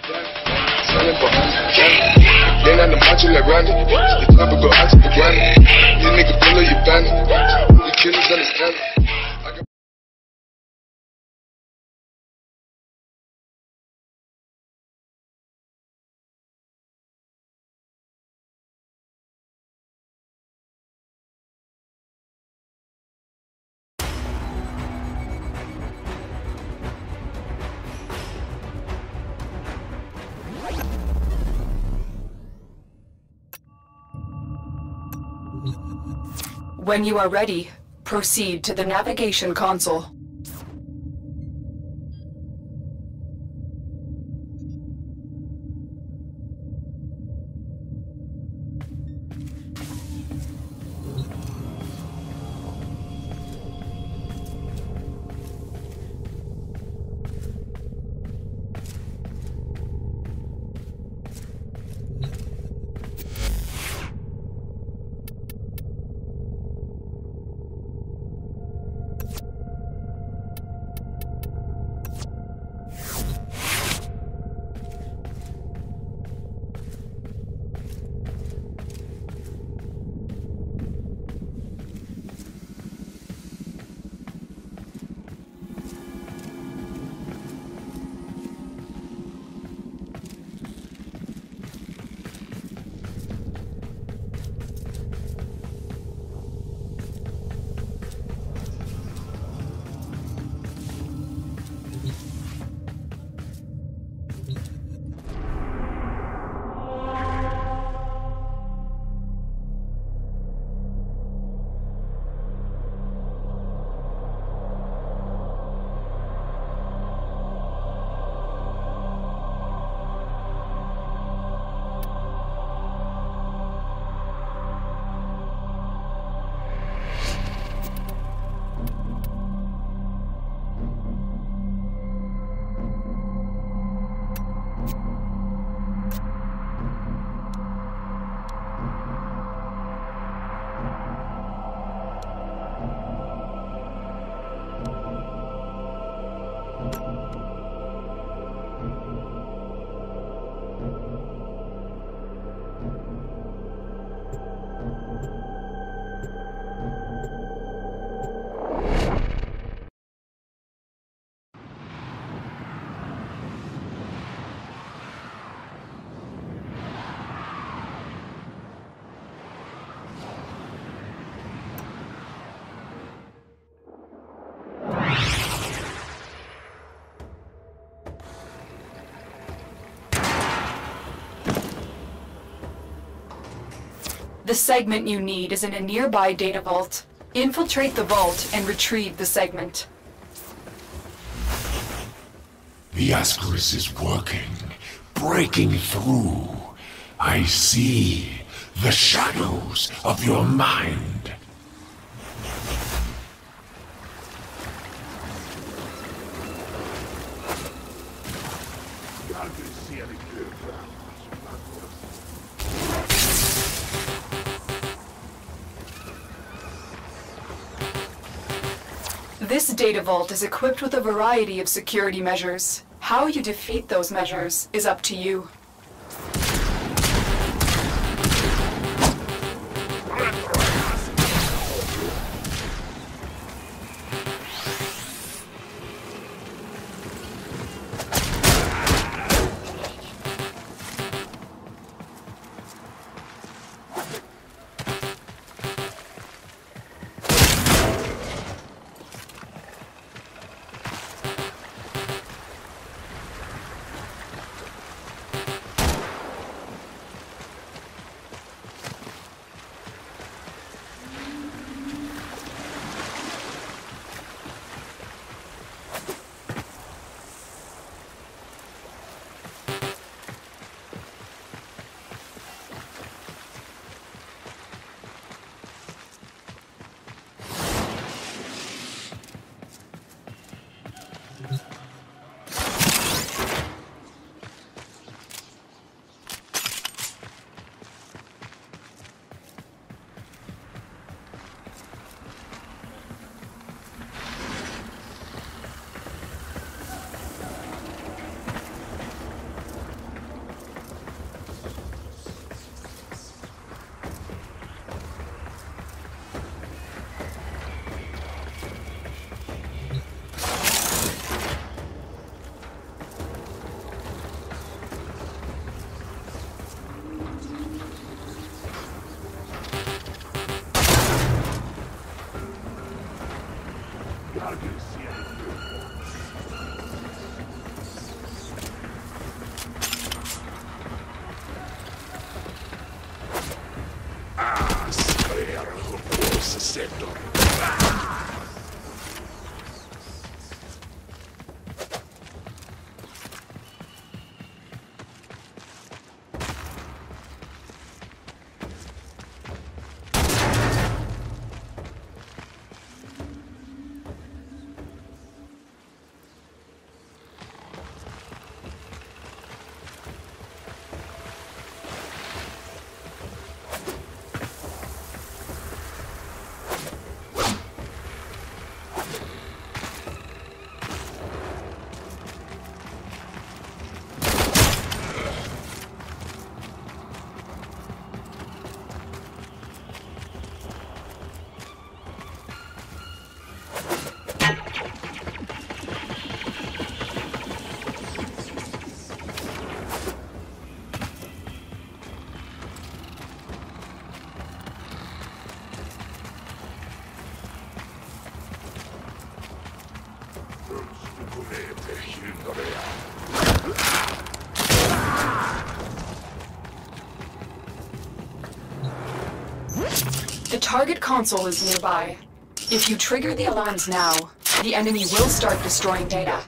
Selling behind the camera. Then on the macho like Randy. The top go out to the granny. This nigga pull up your bandit. The killers understand it. When you are ready, proceed to the navigation console. The segment you need is in a nearby data vault. Infiltrate the vault and retrieve the segment. The Ascaris is working, breaking through. I see the shadows of your mind. This data vault is equipped with a variety of security measures. How you defeat those measures is up to you. The target console is nearby. If you trigger the alarms now, the enemy will start destroying data.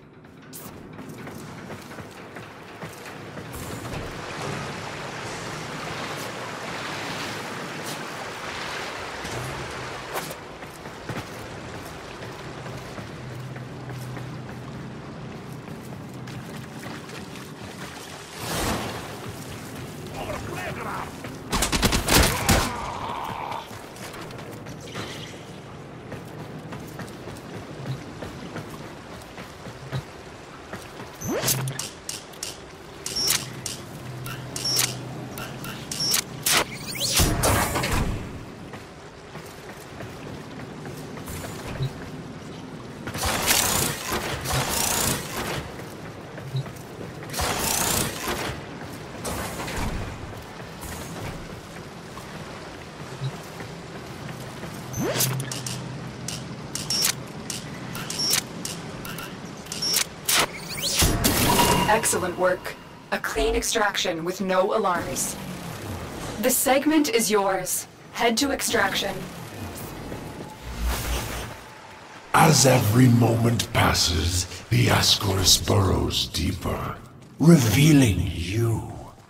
Excellent work. A clean extraction with no alarms. The segment is yours. Head to extraction. As every moment passes, the Ascaris burrows deeper, revealing you.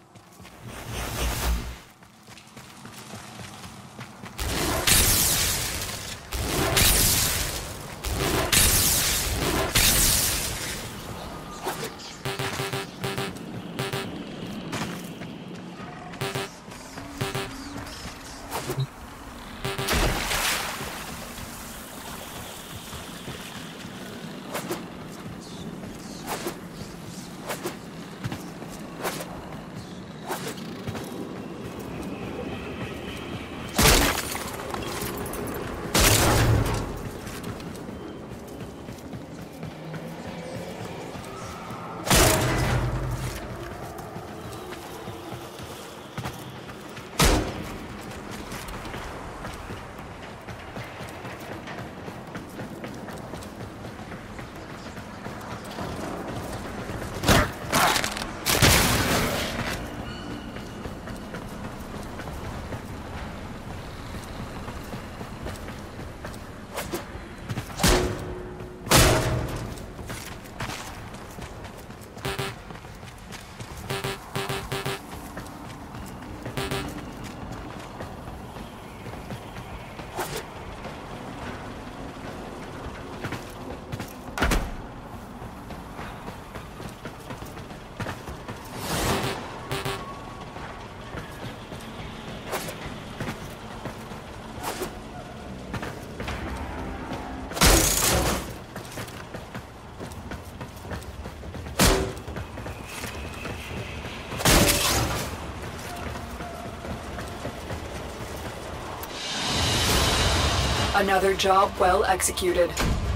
Another job well executed.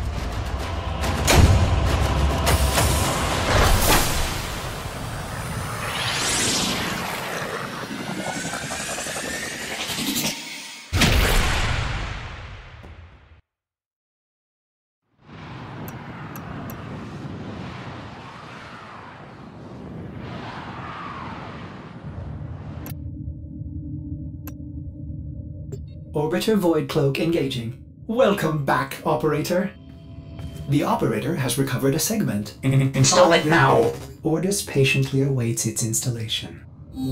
Orbiter Void Cloak engaging. Welcome back, Operator. The Operator has recovered a segment. Install it now. Ordis patiently awaits its installation.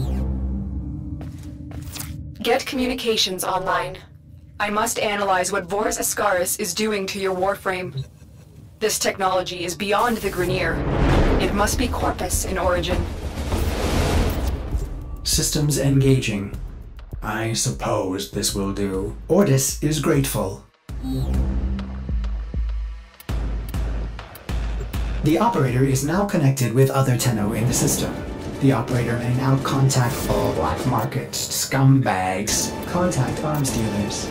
Get communications online. I must analyze what Vors Ascaris is doing to your Warframe. This technology is beyond the Grineer. It must be Corpus in origin. Systems engaging. I suppose this will do. Ordis is grateful. The Operator is now connected with other Tenno in the system. The Operator may now contact all black market scumbags. Contact arms dealers.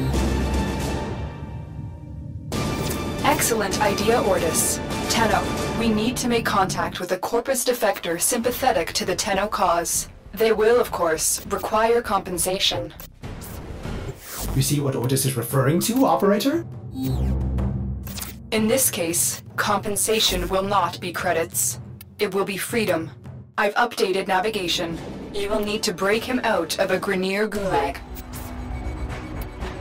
Excellent idea, Ordis. Tenno, we need to make contact with a Corpus defector sympathetic to the Tenno cause. They will, of course, require compensation. You see what Ordis is referring to, Operator? In this case, compensation will not be credits. It will be freedom. I've updated navigation. You will need to break him out of a Grineer gulag.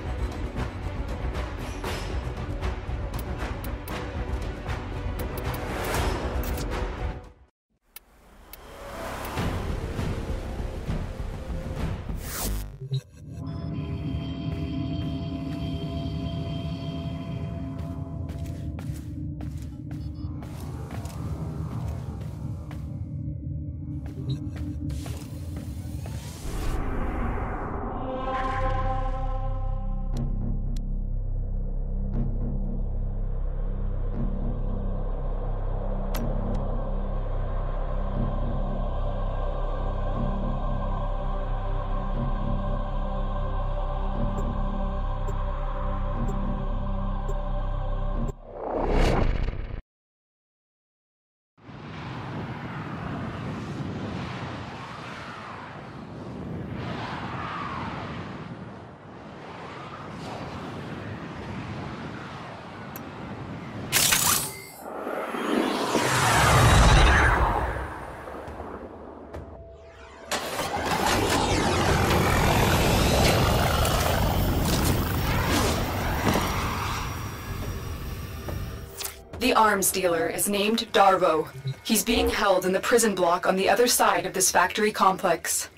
The arms dealer is named Darvo. He's being held in the prison block on the other side of this factory complex.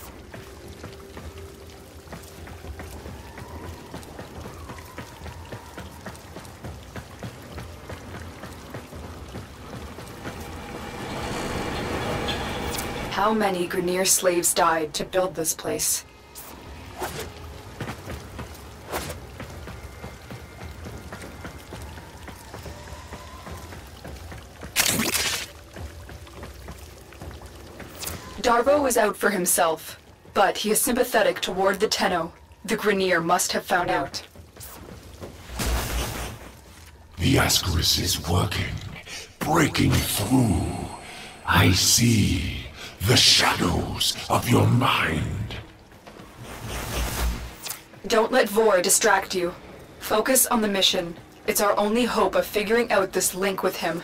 How many Grineer slaves died to build this place? Darvo is out for himself, but he is sympathetic toward the Tenno. The Grineer must have found out. The Ascaris is working, breaking through. I see the shadows of your mind. Don't let Vor distract you. Focus on the mission. It's our only hope of figuring out this link with him.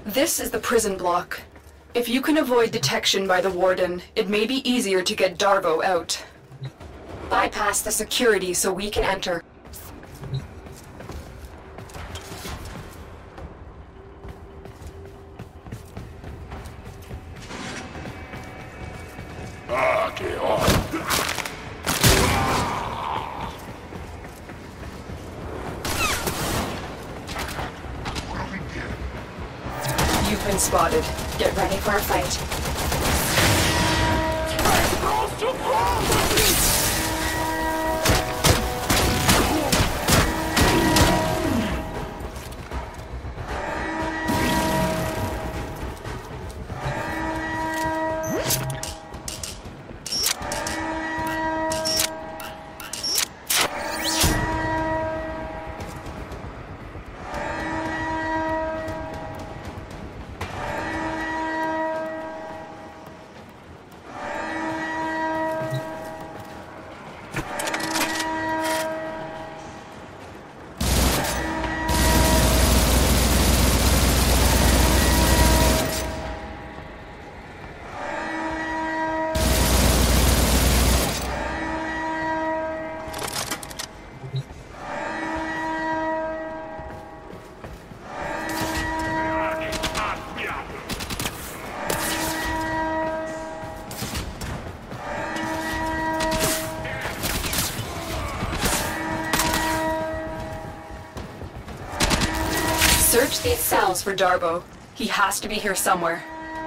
This is the prison block. If you can avoid detection by the warden, it may be easier to get Darvo out. Bypass the security so we can enter. Get on. You've been spotted. Get ready for a fight. Search these cells for Darvo. He has to be here somewhere.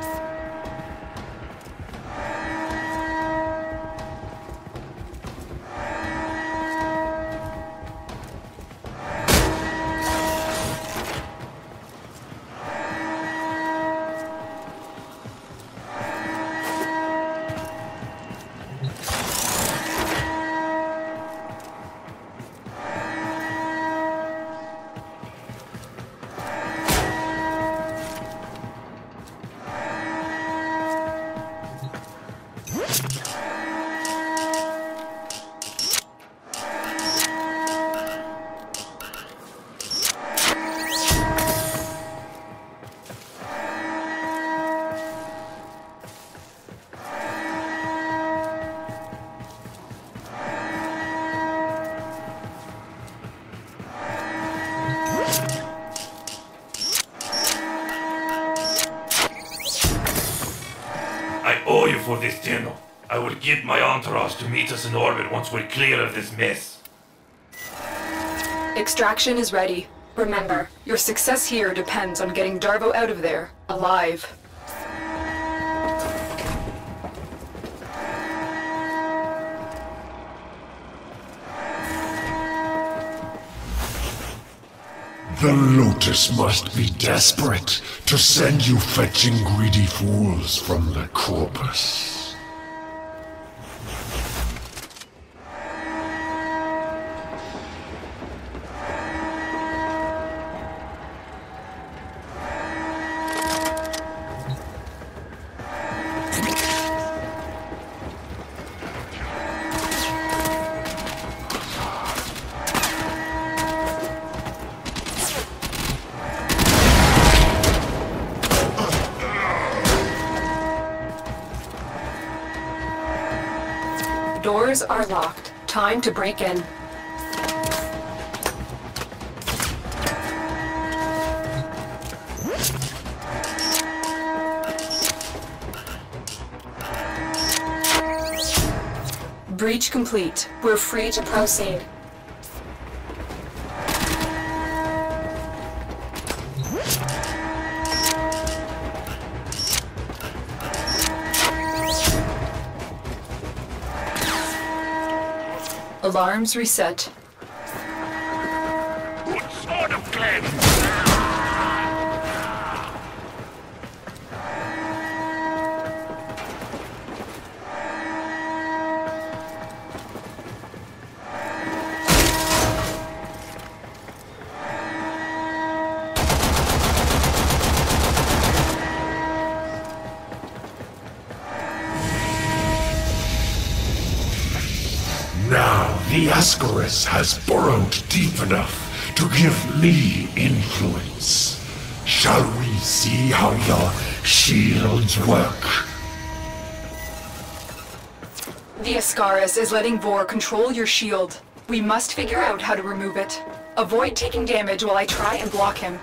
I owe you for this tunnel. I will get my entourage to meet us in orbit once we're clear of this mess. Extraction is ready. Remember, your success here depends on getting Darvo out of there, alive. The Lotus must be desperate to send you fetching greedy fools from the corpus. Doors are locked. Time to break in. Breach complete. We're free to proceed. Alarms reset. What sort of clan? Now the Ascaris has burrowed deep enough to give me influence. Shall we see how your shields work? The Ascaris is letting Vor control your shield. We must figure out how to remove it. Avoid taking damage while I try and block him.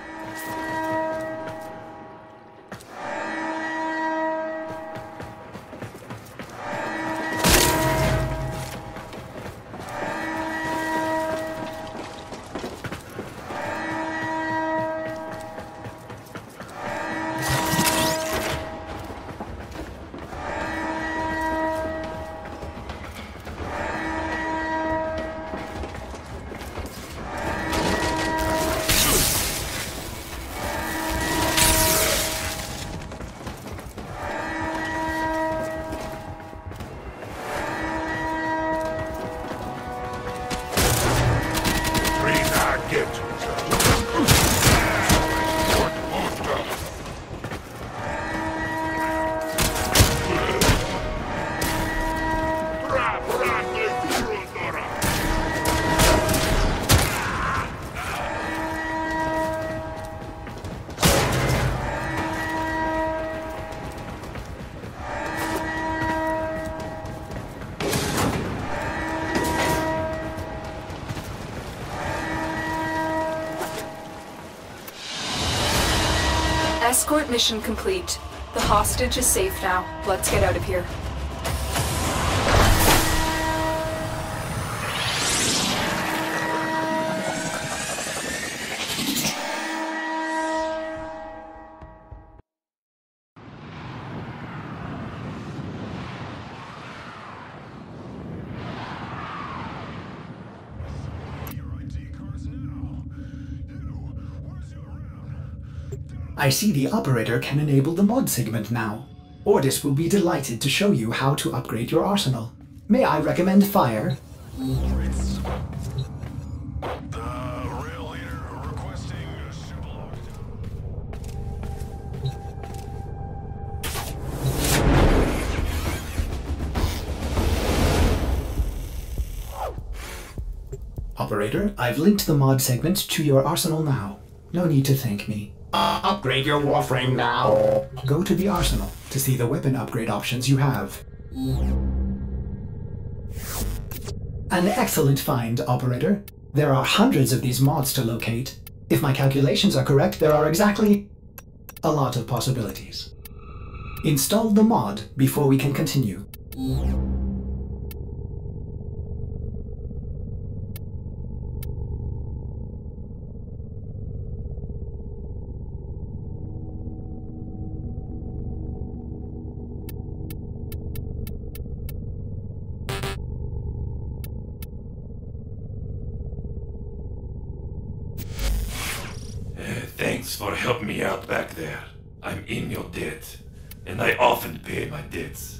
Escort mission complete. The hostage is safe now. Let's get out of here. I see the operator can enable the mod segment now. Ordis will be delighted to show you how to upgrade your arsenal. May I recommend fire? Operator, I've linked the mod segment to your arsenal now. No need to thank me. Upgrade your Warframe now. Go to the arsenal to see the weapon upgrade options you have. An excellent find, operator. There are hundreds of these mods to locate. If my calculations are correct, there are exactly a lot of possibilities. Install the mod before we can continue. Thanks for helping me out back there. I'm in your debt, and I often pay my debts.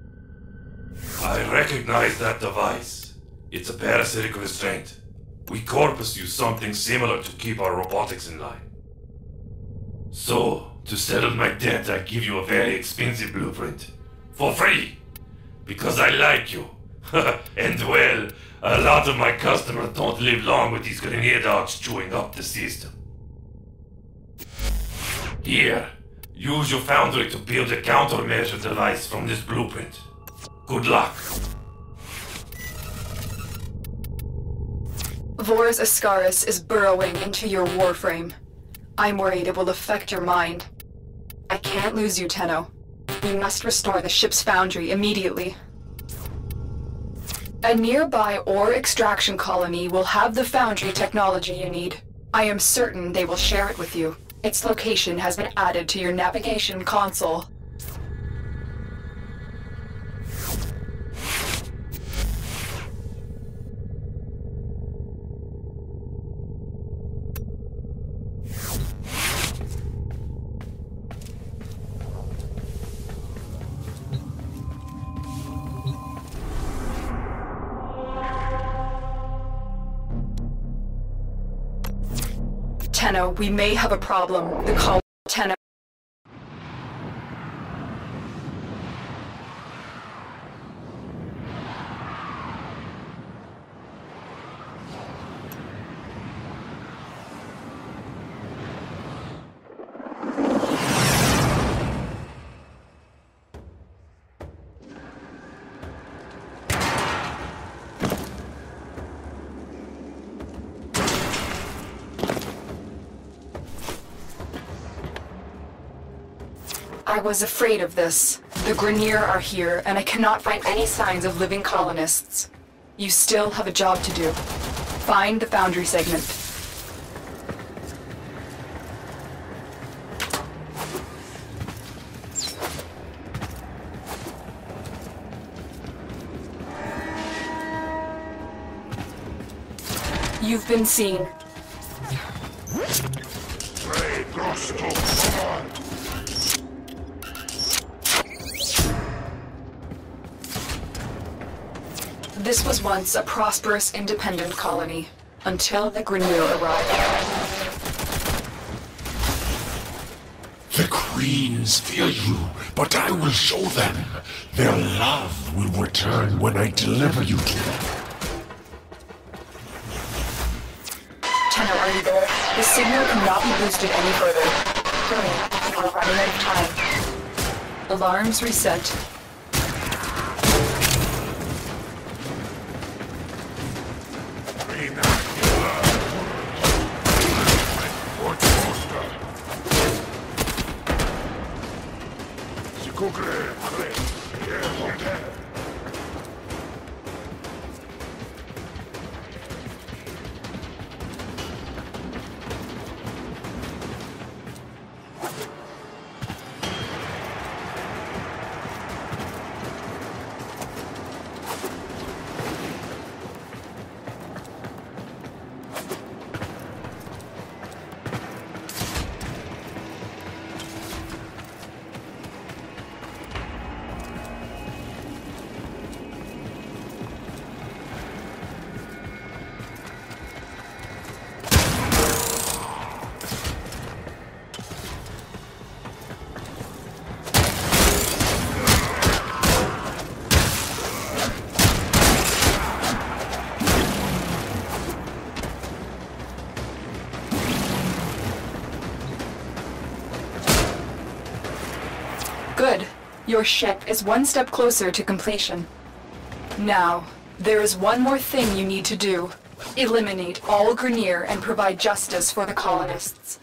I recognize that device. It's a parasitic restraint. We Corpus use something similar to keep our robotics in line. So, to settle my debt, I give you a very expensive blueprint. For free! Because I like you. And well, a lot of my customers don't live long with these grenade dogs chewing up the system. Here, use your foundry to build a countermeasure device from this blueprint. Good luck. Vor's Ascaris is burrowing into your Warframe. I'm worried it will affect your mind. I can't lose you, Tenno. We must restore the ship's foundry immediately. A nearby ore extraction colony will have the foundry technology you need. I am certain they will share it with you. Its location has been added to your navigation console. Tenno, we may have a problem. The call Tenno. I was afraid of this. The Grenier are here, and I cannot find any signs of living colonists. You still have a job to do. Find the Foundry segment. You've been seen. This was once a prosperous, independent colony, until the Grenier arrived. The Queens fear you, but I will show them. Their love will return when I deliver you to them. Tenno, are you there? The signal cannot be boosted any further. Hurry, we're running out of time. Alarms reset. Good. Your ship is one step closer to completion. Now, there is one more thing you need to do. Eliminate all Grenier and provide justice for the colonists.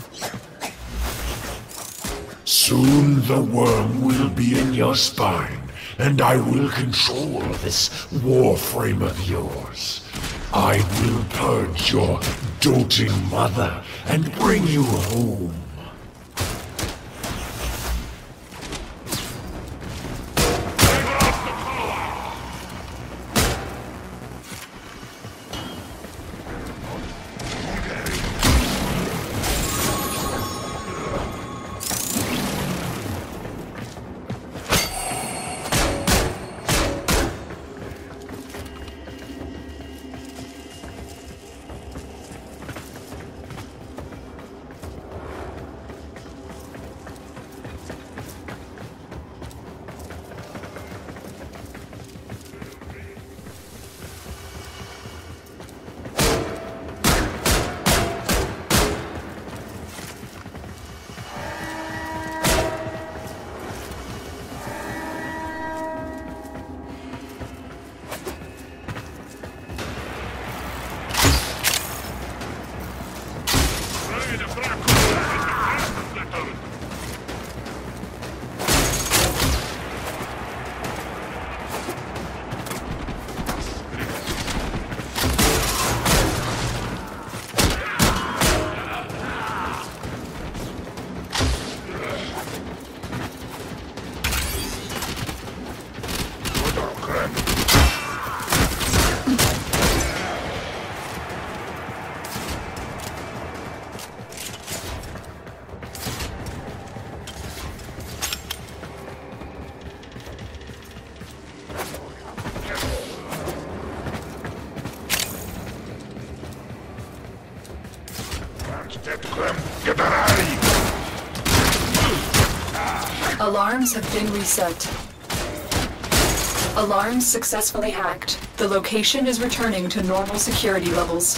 Soon the worm will be in your spine, and I will control this Warframe of yours. I will purge your doting mother and bring you home. Alarms have been reset. Alarms successfully hacked. The location is returning to normal security levels.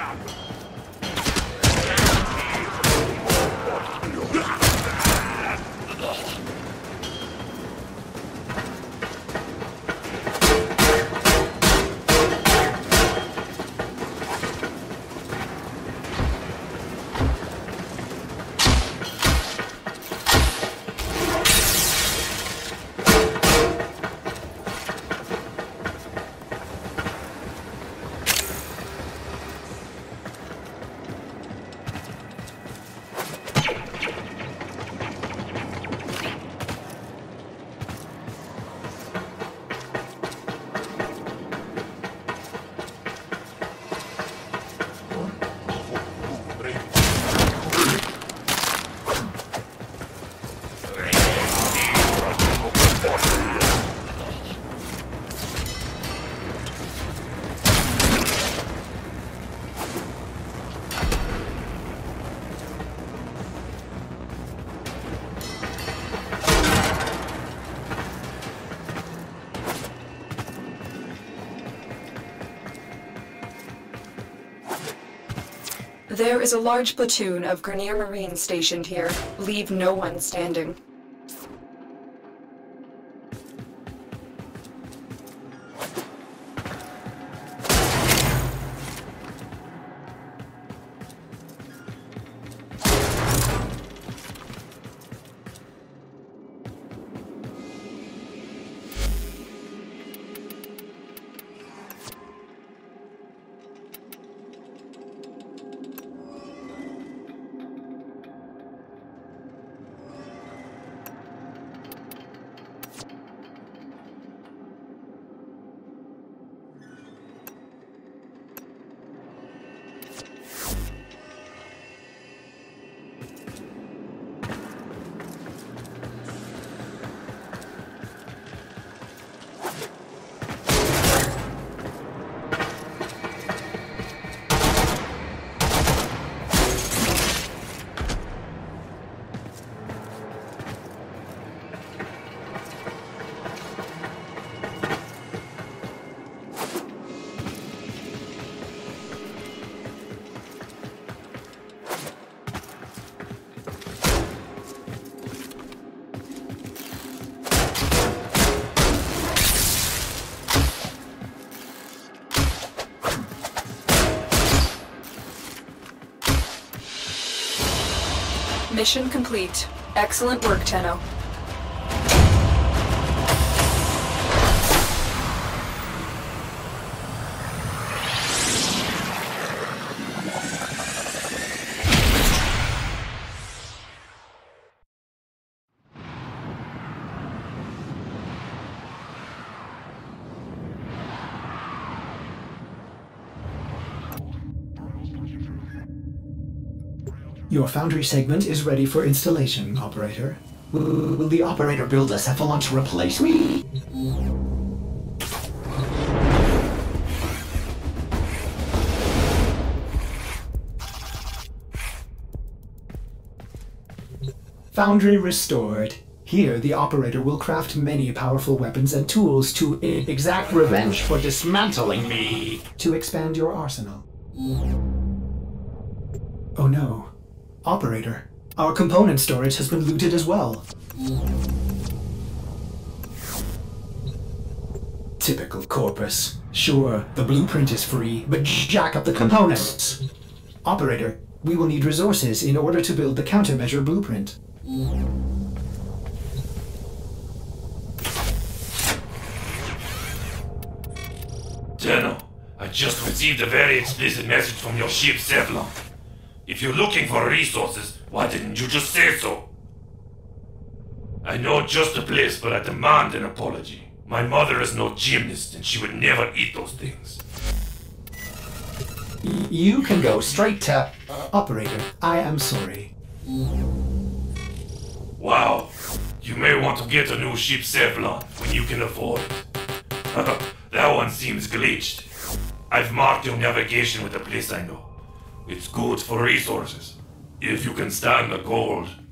There is a large platoon of Grenier Marines stationed here. Leave no one standing. Mission complete. Excellent work, Tenno. Your foundry segment is ready for installation, Operator. Will the Operator build a cephalon to replace me? Foundry restored. Here, the Operator will craft many powerful weapons and tools to exact revenge for dismantling me. To expand your arsenal. Oh no. Operator, our component storage has been looted as well. Typical Corpus. Sure, the blueprint is free, but jack up the components. Operator, we will need resources in order to build the countermeasure blueprint. Tenno, I just received a very explicit message from your ship, Sevlon. If you're looking for resources, why didn't you just say so? I know just the place, but I demand an apology. My mother is no gymnast, and she would never eat those things. You can go straight to... Operator, I am sorry. Wow. You may want to get a new ship, Sevlon, when you can afford it. That one seems glitched. I've marked your navigation with a place I know. It's good for resources, if you can stand the cold.